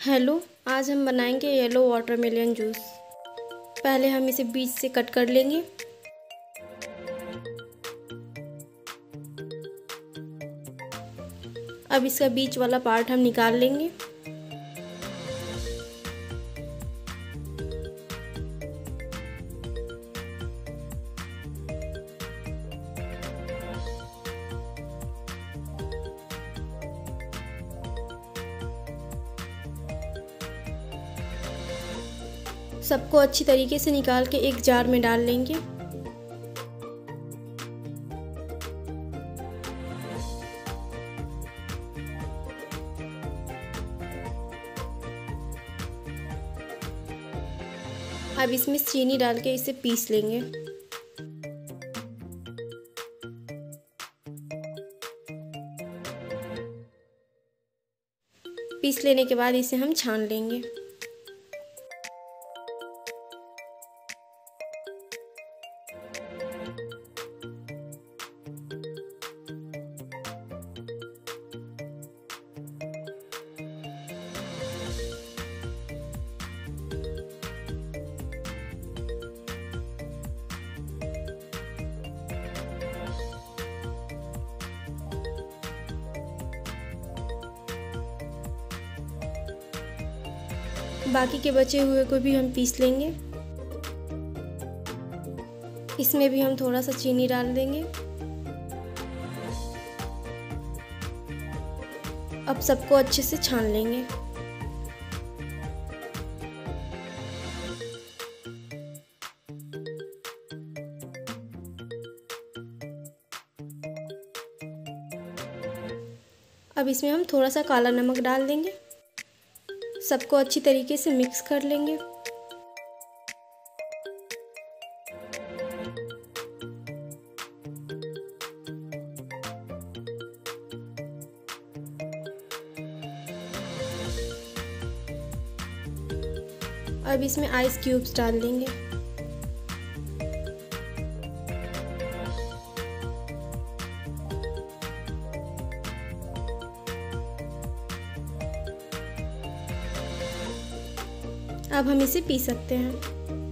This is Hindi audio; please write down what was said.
हेलो, आज हम बनाएंगे येलो वाटरमेलन जूस। पहले हम इसे बीज से कट कर लेंगे। अब इसका बीच वाला पार्ट हम निकाल लेंगे। सबको अच्छी तरीके से निकाल के एक जार में डाल लेंगे। अब इसमें चीनी डाल के इसे पीस लेंगे। पीस लेने के बाद इसे हम छान लेंगे। बाकी के बचे हुए को भी हम पीस लेंगे। इसमें भी हम थोड़ा सा चीनी डाल देंगे। अब सबको अच्छे से छान लेंगे। अब इसमें हम थोड़ा सा काला नमक डाल देंगे। सबको अच्छी तरीके से मिक्स कर लेंगे। अब इसमें आइस क्यूब्स डाल देंगे। अब हम इसे पी सकते हैं।